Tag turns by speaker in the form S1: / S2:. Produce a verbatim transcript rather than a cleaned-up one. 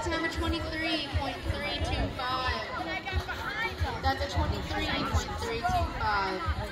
S1: number twenty-three point three two five. That's a twenty-three point three two five.